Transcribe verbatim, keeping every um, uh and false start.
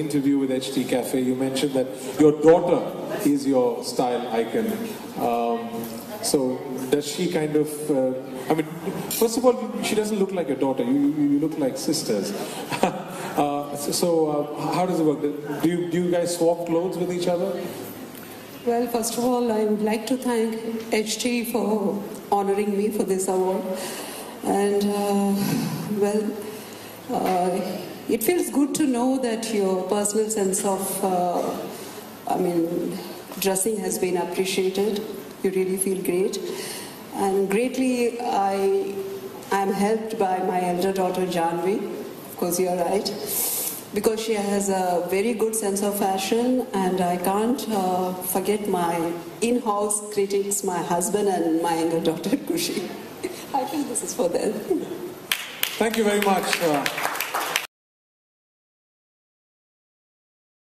interview with H T Cafe, you mentioned that your daughter is your style icon. Um, so does she kind of, uh, I mean, first of all, she doesn't look like a daughter, you, you, you look like sisters. uh, so so uh, how does it work? Do you, do you guys swap clothes with each other? Well, first of all, I would like to thank H T for honoring me for this award. And, uh, well, uh, it feels good to know that your personal sense of, uh, I mean, dressing has been appreciated. You really feel great. And greatly, I am helped by my elder daughter, Janvi. Of course, you're right. Because she has a very good sense of fashion, and I can't uh, forget my in-house critics, my husband and my younger daughter, Kushi. I think this is for them. Thank you very much. Uh